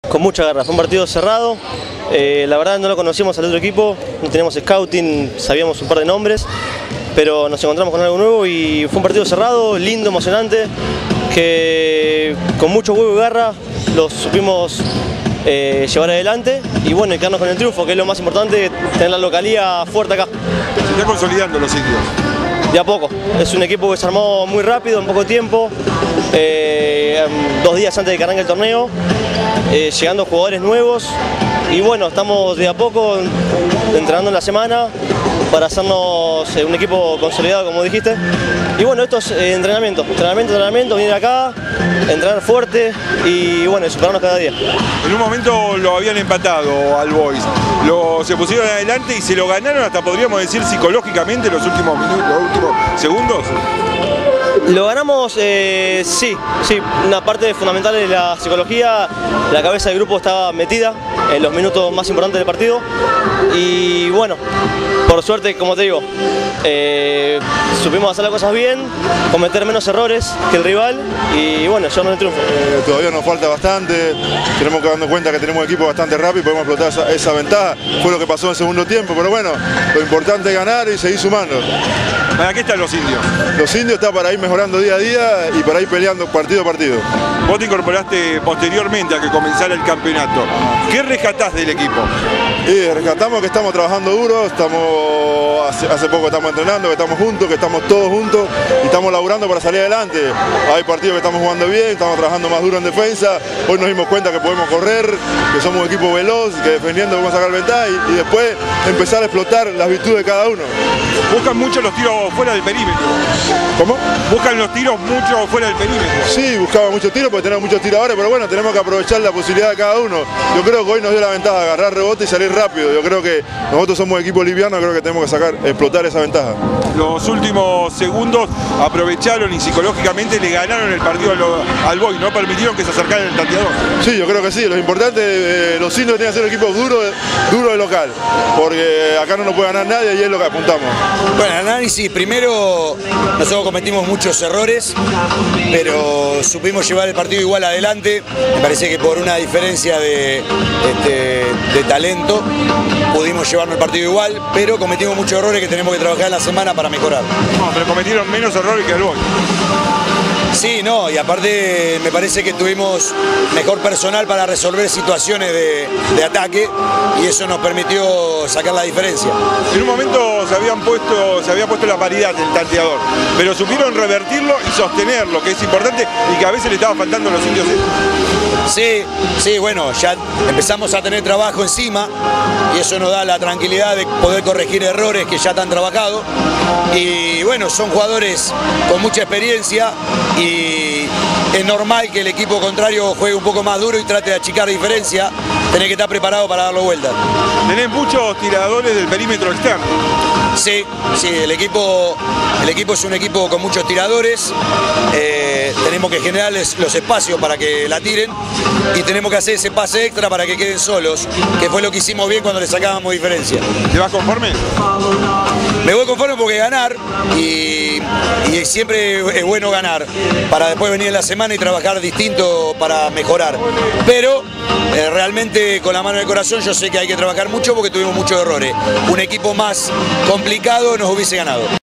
con mucha garra. Fue un partido cerrado, la verdad no lo conocíamos al otro equipo, no teníamos scouting, sabíamos un par de nombres, pero nos encontramos con algo nuevo y fue un partido cerrado, lindo, emocionante, que con mucho huevo y garra los supimos llevar adelante y bueno, y quedarnos con el triunfo, que es lo más importante, tener la localía fuerte acá. Se está consolidando los indios. De a poco, es un equipo que se armó muy rápido, en poco tiempo, 2 días antes de que arranque el torneo, llegando jugadores nuevos y bueno, estamos de a poco entrenando en la semana para hacernos un equipo consolidado, como dijiste. Y bueno, esto es entrenamiento, venir acá, entrenar fuerte y bueno, superarnos cada día. En un momento lo habían empatado al Boys, se pusieron adelante y se lo ganaron hasta podríamos decir psicológicamente los últimos minutos, los últimos segundos. Lo ganamos, sí, una parte fundamental de la psicología, la cabeza del grupo estaba metida en los minutos más importantes del partido y bueno, por suerte, como te digo, supimos hacer las cosas bien, cometer menos errores que el rival y bueno, llevarnos el triunfo. Todavía nos falta bastante, tenemos que darnos cuenta que tenemos un equipo bastante rápido y podemos explotar esa ventaja, fue lo que pasó en el segundo tiempo, pero bueno, lo importante es ganar y seguir sumando. ¿Para qué están los indios? Los indios están para ir mejorando día a día y para ir peleando partido a partido. Vos te incorporaste posteriormente a que comenzara el campeonato. ¿Qué rescatás del equipo? Rescatamos que estamos trabajando duro, hace poco estamos entrenando, que estamos juntos, que estamos todos juntos y estamos laburando para salir adelante. Hay partidos que estamos jugando bien, estamos trabajando más duro en defensa, hoy nos dimos cuenta que podemos correr, que somos un equipo veloz, que defendiendo podemos sacar ventaja y después empezar a explotar las virtudes de cada uno. Buscan mucho los tiros fuera del perímetro. ¿Cómo? Buscan los tiros mucho fuera del perímetro. Sí, buscamos muchos tiros porque tenemos muchos tiradores, pero bueno, tenemos que aprovechar la posibilidad de cada uno. Yo creo que hoy nos dio la ventaja de agarrar rebote y salir rápido. Yo creo que nosotros somos equipo liviano, creo que tenemos que explotar esa ventaja. Los últimos segundos aprovecharon y psicológicamente le ganaron el partido al Boys, no permitieron que se acercaran el tanteador. Sí, yo creo que sí. Lo importante, los indios tienen que ser equipos duros de local, porque acá no nos puede ganar nadie y es lo que apuntamos. Bueno, análisis, primero nosotros cometimos muchos errores, pero supimos llevar el partido igual adelante. Me parece que por una diferencia de talento pudimos llevarnos el partido igual, pero cometimos muchos errores que tenemos que trabajar en la semana para mejorar. No, pero cometieron menos errores que el Boys. Sí, no, y aparte me parece que tuvimos mejor personal para resolver situaciones de ataque y eso nos permitió sacar la diferencia. En un momento se había puesto la paridad del tanteador, pero supieron revertirlo y sostenerlo, que es importante y que a veces le estaba faltando a los indios. Sí, bueno, ya empezamos a tener trabajo encima y eso nos da la tranquilidad de poder corregir errores que ya están trabajados y bueno, son jugadores con mucha experiencia y es normal que el equipo contrario juegue un poco más duro y trate de achicar diferencia, tenés que estar preparado para darlo vuelta. Tenés muchos tiradores del perímetro externo. Sí, el equipo es un equipo con muchos tiradores, tenemos que generarles los espacios para que la tiren y tenemos que hacer ese pase extra para que queden solos, que fue lo que hicimos bien cuando le sacábamos diferencia. ¿Te vas conforme? Me voy conforme porque ganar y siempre es bueno ganar para después venir en la semana y trabajar distinto para mejorar, pero realmente con la mano en el corazón yo sé que hay que trabajar mucho porque tuvimos muchos errores. Un equipo más complicado nos hubiese ganado.